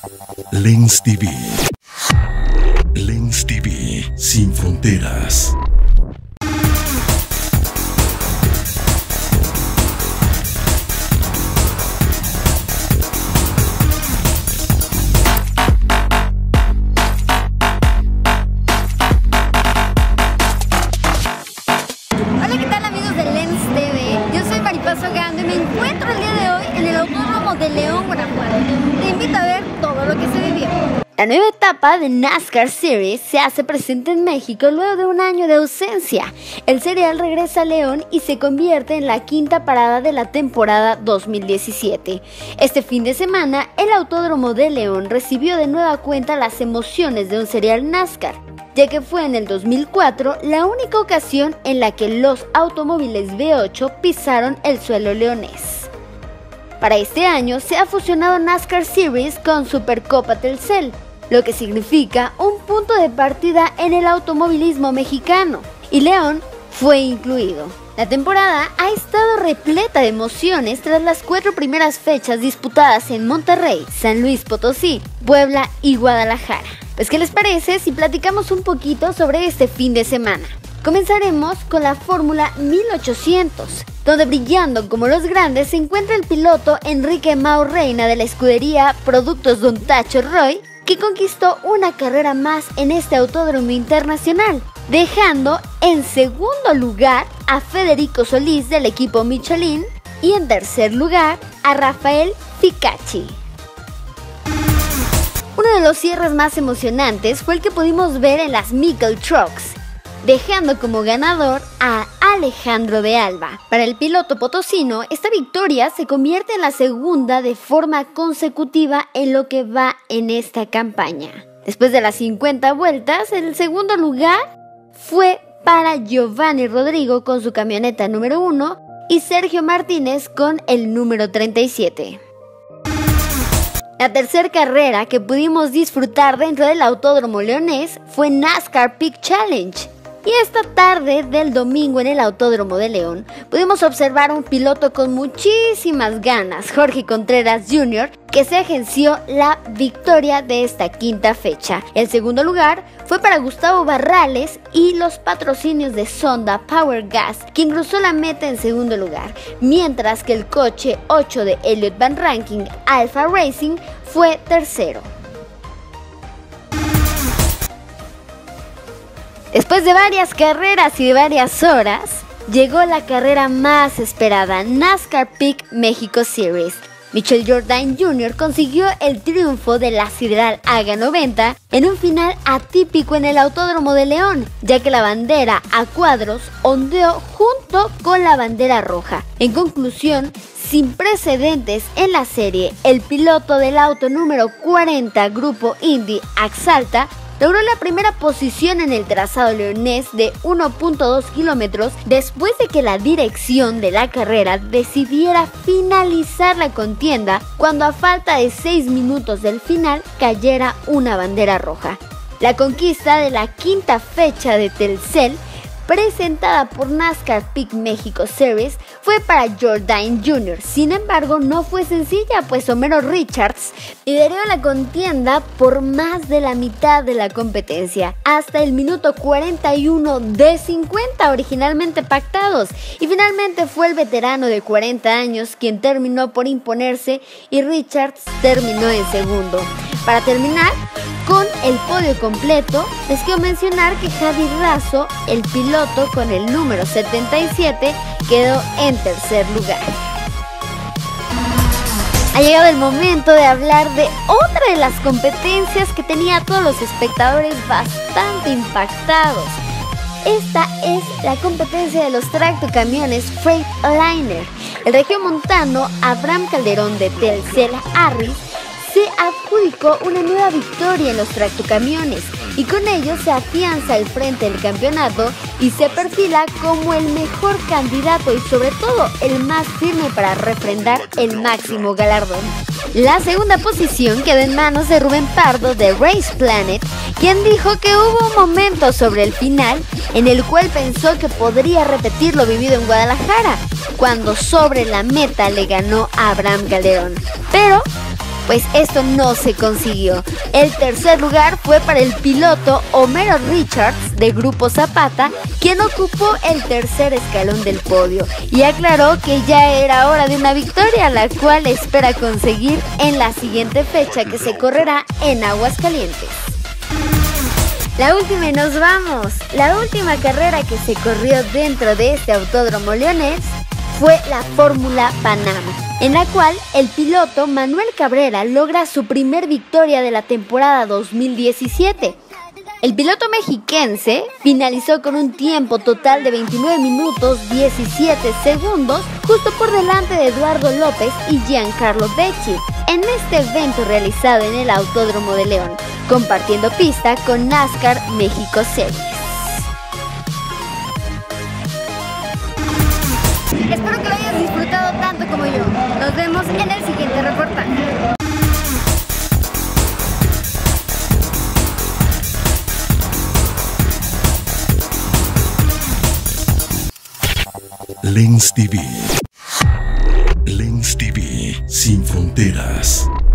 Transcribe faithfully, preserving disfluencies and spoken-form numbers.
Lens T V. Lens T V, sin fronteras. Hola, ¿qué tal amigos de Lens T V? Yo soy Maripaso Gando y me encuentro el día de hoy en el Autódromo de León, Guanajuato. Te invito a ver todo lo que se vivió. La nueva etapa de NASCAR Series se hace presente en México luego de un año de ausencia. El serial regresa a León y se convierte en la quinta parada de la temporada dos mil diecisiete. Este fin de semana, el Autódromo de León recibió de nueva cuenta las emociones de un serial NASCAR, ya que fue en el dos mil cuatro la única ocasión en la que los automóviles V ocho pisaron el suelo leonés. Para este año se ha fusionado NASCAR Series con Supercopa Telcel, lo que significa un punto de partida en el automovilismo mexicano, y León fue incluido. La temporada ha estado repleta de emociones tras las cuatro primeras fechas disputadas en Monterrey, San Luis Potosí, Puebla y Guadalajara. Pues, ¿qué les parece si platicamos un poquito sobre este fin de semana? Comenzaremos con la Fórmula mil ochocientos, donde brillando como los grandes se encuentra el piloto Enrique Mau Reina de la escudería Productos Don Tacho Roy, que conquistó una carrera más en este autódromo internacional, dejando en segundo lugar a Federico Solís del equipo Michelin y en tercer lugar a Rafael Ficacci. Uno de los cierres más emocionantes fue el que pudimos ver en las Mikel Trucks, dejando como ganador a Alejandro de Alba. Para el piloto potosino, esta victoria se convierte en la segunda de forma consecutiva en lo que va en esta campaña. Después de las cincuenta vueltas, el segundo lugar fue para Giovanni Rodrigo con su camioneta número uno y Sergio Martínez con el número treinta y siete. La tercera carrera que pudimos disfrutar dentro del Autódromo Leonés fue NASCAR Peak Challenge. Y esta tarde del domingo en el Autódromo de León pudimos observar a un piloto con muchísimas ganas, Jorge Contreras junior, que se agenció la victoria de esta quinta fecha. El segundo lugar fue para Gustavo Barrales y los patrocinios de Sonda Power Gas, quien cruzó la meta en segundo lugar, mientras que el coche ocho de Elliott Van Ranking Alpha Racing fue tercero. Después de varias carreras y de varias horas, llegó la carrera más esperada, NASCAR Peak México Series. Michael Jordan junior consiguió el triunfo de la Sideral Aga noventa en un final atípico en el Autódromo de León, ya que la bandera a cuadros ondeó junto con la bandera roja. En conclusión, sin precedentes en la serie, el piloto del auto número cuarenta Grupo Indy Axalta logró la primera posición en el trazado leonés de uno punto dos kilómetros después de que la dirección de la carrera decidiera finalizar la contienda cuando a falta de seis minutos del final cayera una bandera roja. La conquista de la quinta fecha de Telcel, presentada por NASCAR Peak México Series, fue para Jordan junior Sin embargo, no fue sencilla, pues Homero Richards lideró la contienda por más de la mitad de la competencia, hasta el minuto cuarenta y uno de cincuenta originalmente pactados, y finalmente fue el veterano de cuarenta años quien terminó por imponerse y Richards terminó en segundo. Para terminar con el podio completo, les quiero mencionar que Javi Razo, el piloto con el número setenta y siete, quedó en tercer lugar. Ha llegado el momento de hablar de otra de las competencias que tenía a todos los espectadores bastante impactados. Esta es la competencia de los tractocamiones Freightliner. El regiomontano Abraham Calderón de Telcel Harris se adjudicó una nueva victoria en los tractocamiones y con ello se afianza al frente del campeonato y se perfila como el mejor candidato y sobre todo el más firme para refrendar el máximo galardón. La segunda posición quedó en manos de Rubén Pardo de Race Planet, quien dijo que hubo un momento sobre el final en el cual pensó que podría repetir lo vivido en Guadalajara, cuando sobre la meta le ganó a Abraham Calderón, pero pues esto no se consiguió. El tercer lugar fue para el piloto Homero Richards de Grupo Zapata, quien ocupó el tercer escalón del podio y aclaró que ya era hora de una victoria, la cual espera conseguir en la siguiente fecha que se correrá en Aguascalientes. La última y nos vamos. La última carrera que se corrió dentro de este autódromo leonés fue la Fórmula Panam, en la cual el piloto Manuel Cabrera logra su primer victoria de la temporada dos mil diecisiete. El piloto mexiquense finalizó con un tiempo total de veintinueve minutos diecisiete segundos, justo por delante de Eduardo López y Giancarlo Becci, en este evento realizado en el Autódromo de León, compartiendo pista con NASCAR México Series. Espero que lo hayas disfrutado tanto como yo. Nos vemos en el siguiente reportaje. Lens T V. Lens T V, sin fronteras.